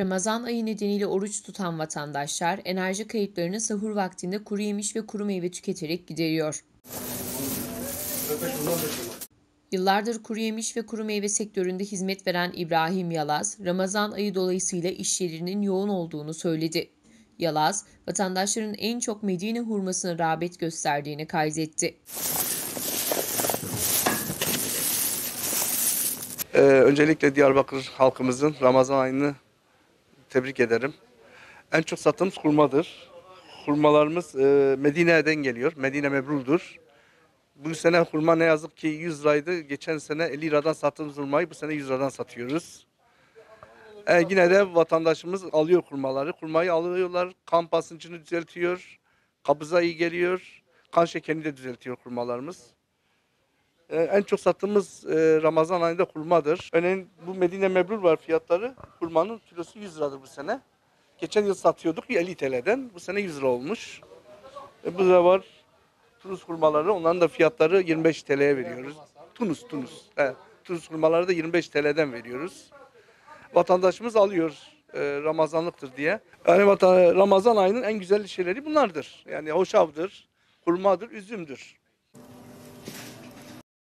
Ramazan ayı nedeniyle oruç tutan vatandaşlar enerji kayıplarını sahur vaktinde kuru yemiş ve kuru meyve tüketerek gideriyor. Yıllardır kuru yemiş ve kuru meyve sektöründe hizmet veren İbrahim Yalaz, Ramazan ayı dolayısıyla işlerinin yoğun olduğunu söyledi. Yalaz, vatandaşların en çok Medine hurmasına rağbet gösterdiğini kaydetti. Öncelikle Diyarbakır halkımızın Ramazan ayını tebrik ederim. En çok sattığımız hurmadır. Hurmalarımız Medine'den geliyor. Medine mebruldur. Bu sene hurma ne yazık ki 100 liraydı. Geçen sene 50 liradan sattığımız hurmayı bu sene 100 liradan satıyoruz. Yine de vatandaşımız alıyor hurmaları. Hurmayı alıyorlar. Kan basıncını düzeltiyor. Kabıza iyi geliyor. Kan şekerini de düzeltiyor hurmalarımız. En çok sattığımız Ramazan ayında hurmadır. Örneğin bu Medine mebrur var fiyatları. Hurmanın kilosu 100 liradır bu sene. Geçen yıl satıyorduk 50 TL'den. Bu sene 100 lira olmuş. Bu da var Tunus hurmaları. Onların da fiyatları 25 TL'ye veriyoruz. Tunus. Evet. Tunus hurmaları da 25 TL'den veriyoruz. Vatandaşımız alıyor Ramazanlıktır diye. Yani Ramazan ayının en güzel şeyleri bunlardır. Yani hoşafdır, hurmadır, üzümdür.